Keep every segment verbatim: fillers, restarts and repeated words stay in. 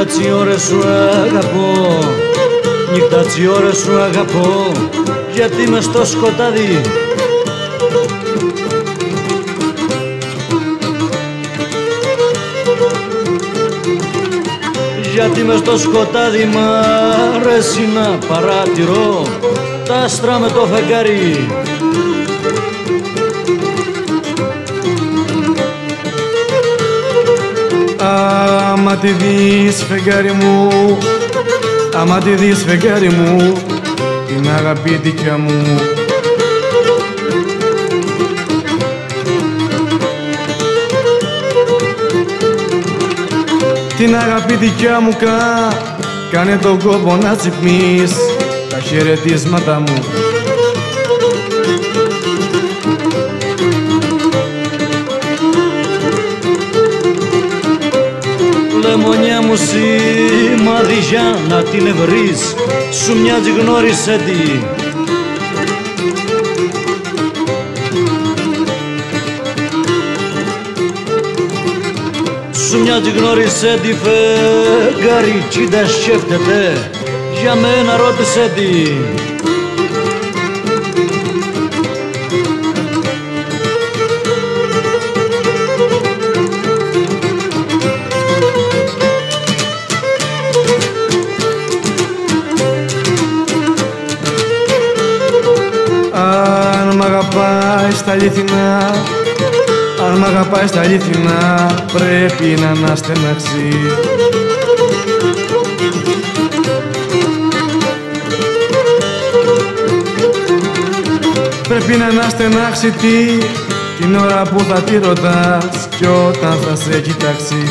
Νύχτα τσι ώρες σου αγαπώ, νύχτα τσι ώρες σου αγαπώ, γιατί μες στο σκοτάδι γιατί μες στο σκοτάδι μ' αρέσει να παρατηρώ τα άστρα με το φεγγάρι. Άμα τη δεις φεγγάρι μου, άμα τη δεις φεγγάρι μου, την αγαπητικιά μου, την αγαπητικιά μου κα, κάνε τον κόπο να τσιπνείς τα χαιρετίσματα μου. Λεμονιά μου σημάδι για να την ευρείς, σου μοιάζει γνώρισε τι. Σου μοιάζει γνώρισε τι φεγγάρι κι τα σκέφτεται, για μένα ρώτησε τι. Αν μ' αγαπάει στα αλήθινα, αν μ' αγαπάει στα αλήθινα, πρέπει να αναστενάξει. Πρέπει να αναστενάξει τι, την ώρα που θα τη ρωτάς κι όταν θα σε κοιτάξει.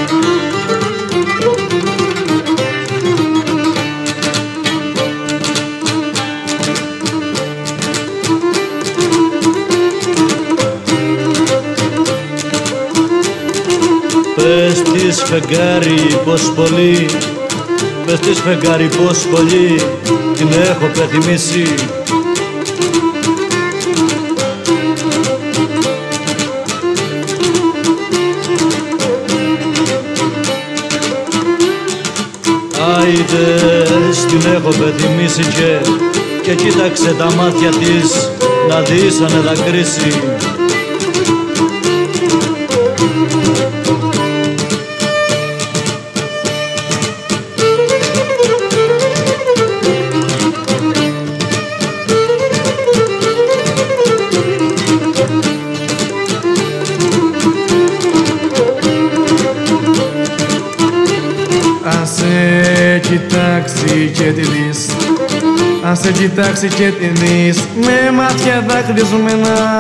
Πες της φεγγάρι πως πολύ, πες της φεγγάρι πως πολύ, την έχω πεθυμίσει. Άιδες, την έχω πεθυμίσει και, και κοίταξε τα μάτια της, να δεις αν δακρύσει. Αν σε κοιτάξει και τη δεις, αν σε κοιτάξει και τη δεις, με μάτια δάκρυσμένα,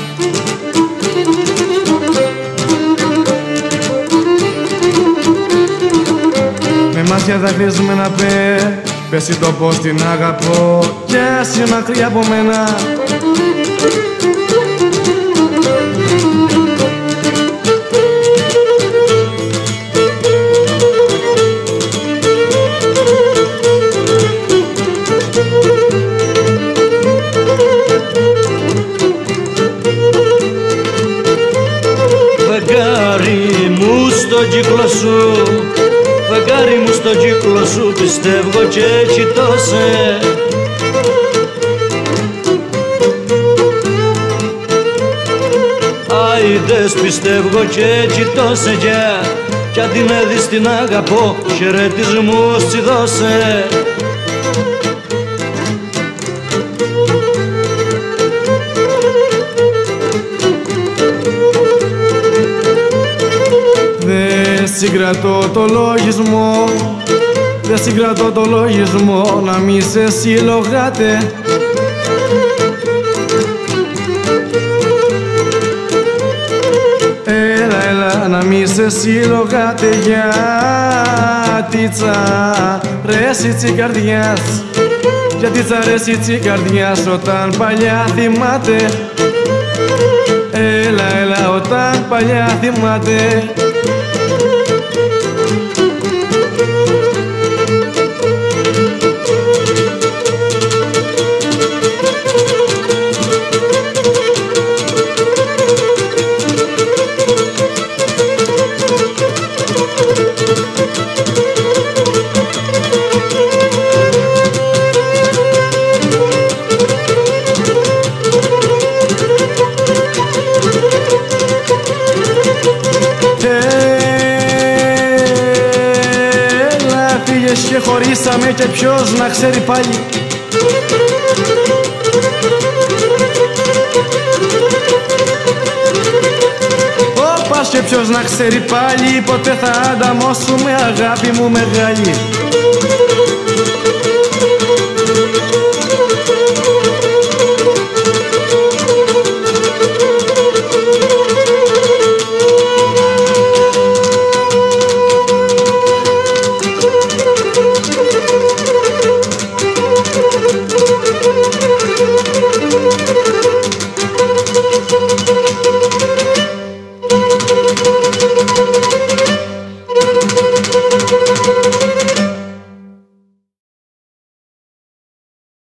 με μάτια δάκρυσμένα πέ, πέσει το πως την αγαπώ κι ας είναι μακριά από μένα. Φεγγάρι μου στον κύκλο σου, φεγγάρι μου στον κύκλο σου, πιστεύω και κοιτώσε. Άιδες πιστεύω και κοιτώσε για, κι αν την έδεις την αγαπώ, χαιρετισμούς τσι δώσε. Δεν συγκρατώ το λογισμό, δεν συγκρατώ το λογισμό, να μη σε συλλογάτε. Έλα, έλα, να μη σε συλλογάτε, γιατί τσαρέσει τσι καρδιάς, γιατί τσαρέσει τσι καρδιάς όταν παλιά θυμάται. Έλα, έλα, όταν παλιά θυμάται. Έλα φύγες και χωρίσαμε και ποιος να ξέρει πάλι. Όπας και ποιος να ξέρει πάλι, ποτέ θα ανταμώσουμε αγάπη μου μεγάλη.